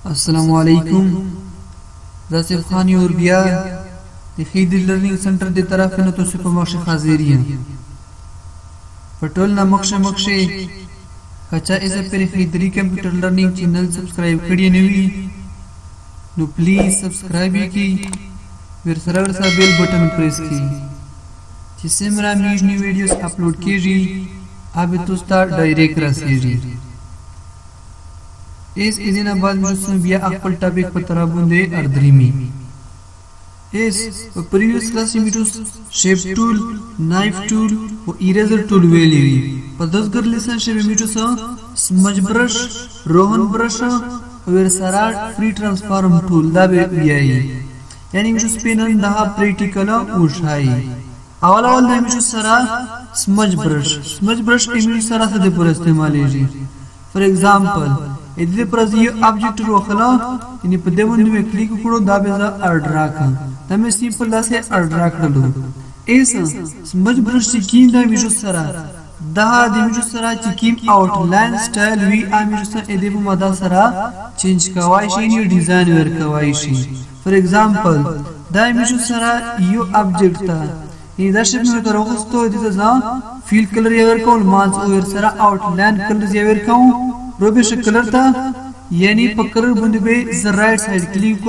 अस्सलाम वालेकुम रसिफ खानी और बिया खीदर लर्निंग सेंटर दे तरफ न तो सिर्फ मक्ष हाजिरियन पटोल ना मक्ष कच्चा इसे पर खीदरी कंप्यूटर लर्निंग चैनल सब्सक्राइब करिए नवी नो प्लीज सब्सक्राइब की फिर सरल सा बेल बटन प्रेस की जिससे मेरा न्यू वीडियोस अपलोड कीजिए आप तो स्टार्ट डायरेक्ट रसेगी इस इदिन बाद मुझसे बिया अकल टॉपिक पर तरह बुंदे अर्धरीमी इस प्रीवियस क्लास में तो शेप टूल नाइफ टूल और इरेजर टूल वेली पर 10 कर लेसन शेप में तो स्मज ब्रश रोहन ब्रश और सारा फ्री ट्रांसफॉर्म टूल दा बिया यानी मुझे स्पिनन दा प्रैक्टिकल उठाई अवल में जो सारा स्मज ब्रश इमेज सारा से पूरा इस्तेमाल है फॉर एग्जांपल इधर पर ये ऑब्जेक्ट रोखला इन्हीं पदे बंद में क्लिक करो दाबेजा अर्ड्राक तमें सिंपल दा से अर्ड्राक लो ऐसा स्मज ब्रश चिकिन दा मिजो सरा दहा दे मिजो सरा चिकिन आउटलाइन स्टाइल वी आ मिजो सरा एदे बु मदा सरा चेंज कवाइशी नी डिजाइन वर कवाइशी फॉर एग्जांपल दा मिजो सरा यो ऑब्जेक्ट था ये दर्शक में तो रोगस्तो इधर जा फील कलर येवर को मांस ओवर सरा आउटलाइन कलर येवर को रोबेश कलर था यानी पकड़ बंद बे राइट साइड क्लिक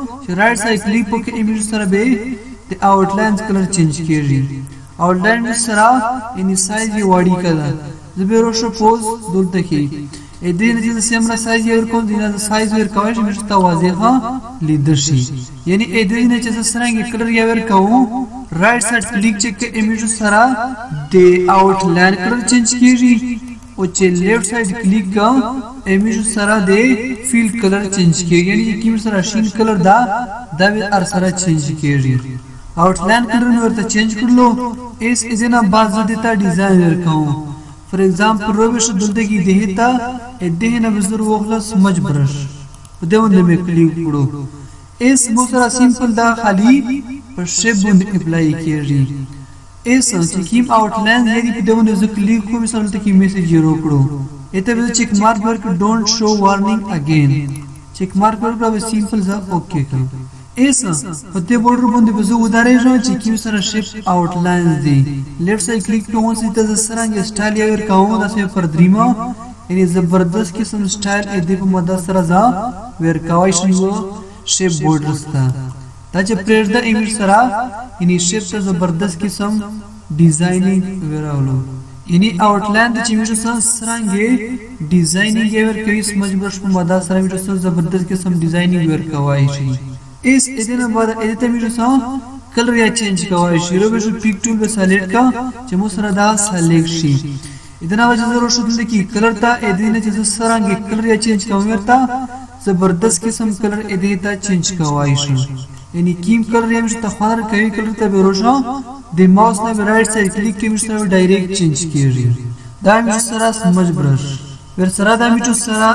को के इमेज सरा बे ते आउटलाइन कलर चेंज कीजिए आउटलाइन में सरा इन साइज ये वाड़ी कला जबे रोशो पोज दुल तकी ए दिन जिस सेमरा साइज ये को दिन साइज वर कवश में ता वाज़ेहा लीडरशी यानी ए दिन जैसे सरांगे कलर ये वर कहूं राइट साइड क्लिक चेक के इमेज सरा दे आउटलाइन कलर चेंज कीजिए उचे लेफ्ट साइड क्लिक का इमेज सरा दे फील कलर चेंज किए यानी कि सरा शीन कलर दा दावे अर सरा चेंज किए आउटलाइन कलर में तो चेंज कर लो इस इजना बाज देता डिजाइनर का फॉर एग्जांपल रोबेश दुलते की देहता ए देहना बिजर वखला स्मज ब्रश देवन में क्लिक करो इस मोसरा सिंपल दा खाली पर शेप बंद अप्लाई किए ऐसा चिकिम आउटलाइन यदि देवन जो क्लिक को मिसाल तक मैसेज रोकड़ो एते बे चेक मार्क वर्क don't show warning again check mark वर्क अब सिंपल जा ओके करो ऐसा पते बॉर्डर बंद बजो उदारे जो चिकिम सारा शेप आउटलाइन दी लेफ्ट साइड क्लिक पे वन सीता जसरांगे स्टाइल यार काऊ दसे पर ड्रीमा यानी जबरदस्त किस्म स्टाइल एदे पे मदा सरा जा वेर कावाइशन वो शेप बॉर्डर्स था ताजे प्रेस द इमेज सरा इनी शेप ता जबरदस्त किस्म डिजाइनिंग वेरावलो इनी आउटलाइन द इमेज सरांगे डिजाइनिंग एवर कई समझ ब्रश को मदा सरा इमेज जबरदस्त किस्म डिजाइनिंग वेर कवाइशी इस इतना बाद एते इमेज कलर या चेंज कवाइशी रोबेश पिक टूल पे सेलेक्ट का चमो सरा दा सेलेक्ट इतना वजह जरूर शुद्ध की कलर ता एदिने जैसे सरांगे कलर या चेंज कवरता जबरदस्त किस्म कलर एदेता चेंज कवाइशी यानी कीम कलर या मिस्टर खार कई कलर ता बेरोशा दे माउस ने राइट साइड क्लिक के मिस्टर डायरेक्ट चेंज कीजिए दाम सरा समझ ब्रश फिर सरा दाम तो सरा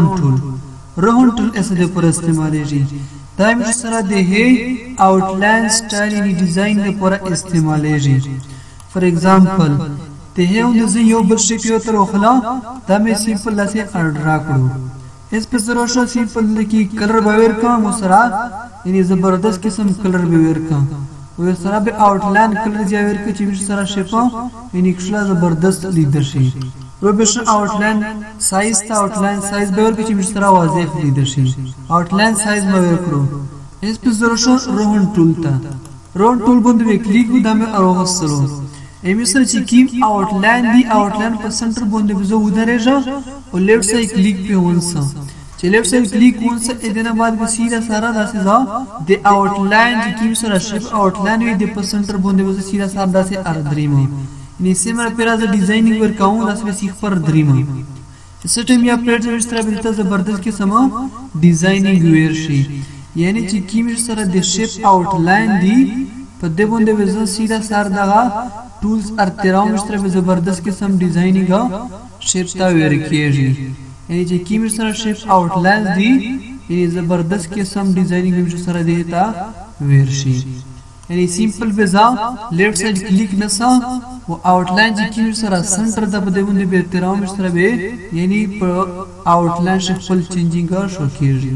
रोहन टूल ऐसे दे पर इस्तेमाल है दाम सरा दे है आउटलाइन स्टाइल यानी डिजाइन दे पर इस्तेमाल है फॉर एग्जांपल ते है उन जे यो बल शेप यो तर ओखला दाम सिंपल ला से अर्ड्रा करो इस पे जरूर सिंपल की कलर बावेर का मुसरा यानी जबरदस्त किस्म कलर बेवेर का वो सरा बे आउटलाइन कलर जावेर के चिमिश सरा शेपा यानी खुला जबरदस्त लीडरशिप रोबेश आउटलाइन साइज ता आउटलाइन साइज बेवेर के चिमिश सरा वाज़ेह लीडरशिप आउटलाइन साइज बेवेर करो इस पे जरूर रोहन टूल बंद में क्लिक हो दामे अरोहस सरो एमिसर चिकिम आउटलाइन दी आउटलाइन पर सेंटर बंद में जो उधर है जा और लेफ्ट साइड क्लिक पे वंसा लेफ्ट साइड क्लिक वन से इतना बाद में सीधा सारा दासे जा दे आउटलाइन की सरा शेप आउटलाइन वे दे सेंटर बंदे में सीधा सारा दासे अर्धरीमा इन से मेरा पेरा जो डिजाइनिंग वर्क काऊ दासे सीख पर ड्रीमा इस टाइम या प्लेट इस तरह बिल्ता जबरदस्त के समा डिजाइनिंग वेयर शी यानी की में सरा दे शेप आउटलाइन दी पदे बंदे में सीधा सारा दागा टूल्स और तेराव में तरह जबरदस्त किस्म डिजाइनिंग का शेप ता वेयर किए यानी जे की में सारा शेप आउटलाइन दी ये जबरदस्त किस्म डिजाइनिंग में जो सारा देता वेरशी यानी सिंपल पे जा लेफ्ट साइड क्लिक नसा वो आउटलाइन जी की सारा सेंटर दा बदे बंदे बेहतराम इस तरह बे यानी आउटलाइन शेप फुल चेंजिंग का शो किए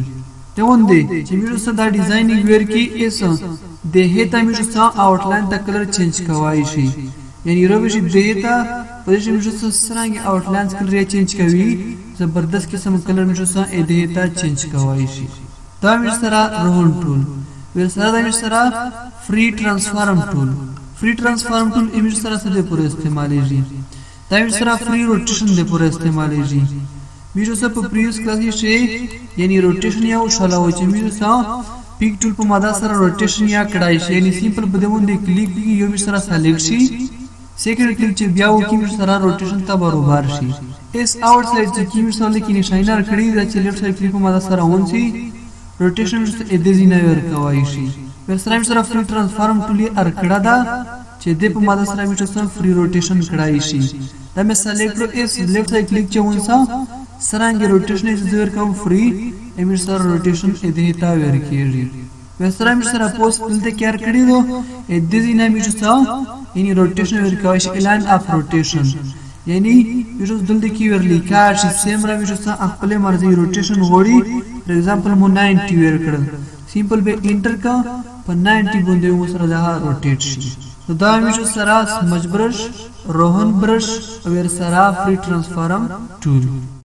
ته وندې چې موږ سره دا ډیزاینینګ ویر کې اس دهه ته موږ سره آوټلاین ته کلر چینج کوي شي یعنی روبه شي دهه ته په دې موږ سره سرنګ آوټلاین کلر چینج کوي زبردست قسم کلر موږ سره دهه ته چینج کوي شي دا موږ سره روهن ټول ور سره دا موږ سره فری ټرانسفارم ټول فری ټرانسفارم ټول موږ سره څه پورې استعمالېږي دا موږ سره فری روټیشن د پورې استعمالېږي موږ سره په پریوس کلاس کې شي یعنی روټیشن یا وشاله چې موږ سره پیک ټول په ماده سره روټیشن یا کړای شي یعنی سیمپل په دې باندې کلیک کیږي یو موږ سره سلیکټ شي سیکنډ کلیک چې بیا وکړي موږ سره روټیشن ته برابر شي اس آوټ سایډ چې موږ سره لیکي نشاینر کړی دا چې لیفټ سایډ کلیک په ماده سره اون شي روټیشن ته د دې نه ور کوي شي پر سره سره فری ټرانسفارم ټولي ارکړه دا چې د په ماده سره موږ سره فری روټیشن کړای شي دا مې سلیکټ اس لیفټ سایډ کلیک چې ونسا سرانګي روټیشن یې زیر کوم فری امیر سره روټیشن دې ته ور کیږي وسره امیر سره پوسټ دلته کار کړی دو دې نه موږ سره یعنی روټیشن ور کوي شي اعلان اف روټیشن یعنی موږ دلته کې ور لیکا چې سیمره موږ سره خپل مرزي روټیشن وړي فور ایگزامپل مو 90 ور کړل سیمپل به انټر کا په 90 باندې مو سره دا روټیټ شي دا موږ سره سمج برش روهن برش او ور سره فری ټرانسفارم ټول